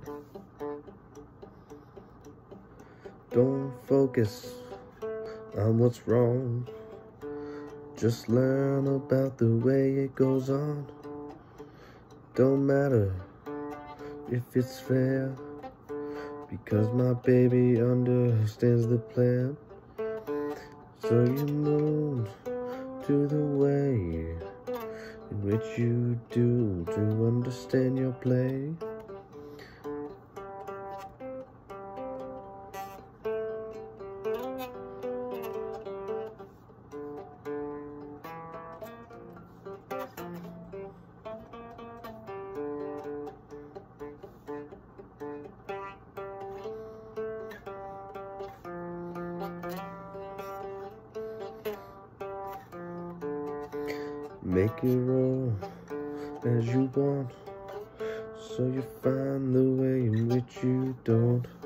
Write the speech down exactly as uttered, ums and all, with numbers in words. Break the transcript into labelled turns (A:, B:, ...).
A: Don't focus on what's wrong. Just learn about the way it goes on. Don't matter if it's fair, because my baby understands the plan. So you move to the way in which you do to understand your play. Make it roll as you want, so you find the way in which you don't.